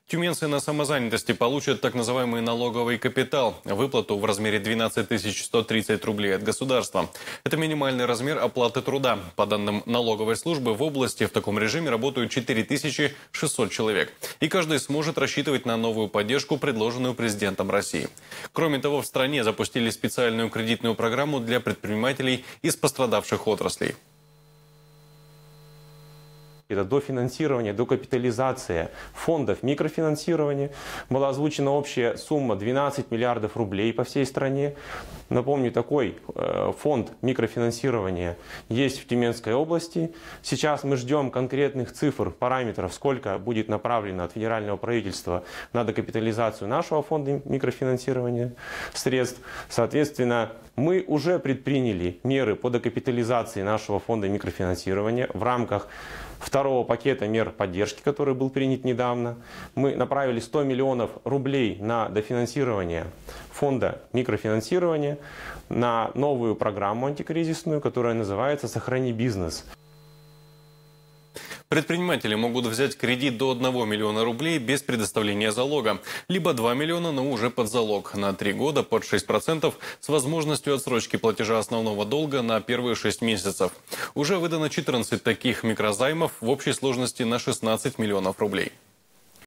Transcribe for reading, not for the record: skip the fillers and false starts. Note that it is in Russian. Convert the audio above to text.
Тюменцы на самозанятости получат так называемый налоговый капитал – выплату в размере 12 130 рублей от государства. Это минимальный размер оплаты труда. По данным налоговой службы, в области в таком режиме работают 4600 человек. И каждый сможет рассчитывать на новую поддержку, предложенную президентом России. Кроме того, в стране запустили специальную кредитную программу для предпринимателей из пострадавших отраслей. Это дофинансирование, докапитализация фондов микрофинансирования. Была озвучена общая сумма 12 миллиардов рублей по всей стране. Напомню, такой фонд микрофинансирования есть в Тюменской области. Сейчас мы ждем конкретных цифр, параметров, сколько будет направлено от федерального правительства на докапитализацию нашего фонда микрофинансирования средств. Соответственно, мы уже предприняли меры по докапитализации нашего фонда микрофинансирования в рамках второго пакета мер поддержки, который был принят недавно. Мы направили 100 миллионов рублей на дофинансирование фонда микрофинансирования, на новую программу антикризисную, которая называется «Сохрани бизнес». Предприниматели могут взять кредит до 1 миллиона рублей без предоставления залога, либо 2 миллиона, но уже под залог, на 3 года под 6% с возможностью отсрочки платежа основного долга на первые 6 месяцев. Уже выдано 14 таких микрозаймов в общей сложности на 16 миллионов рублей.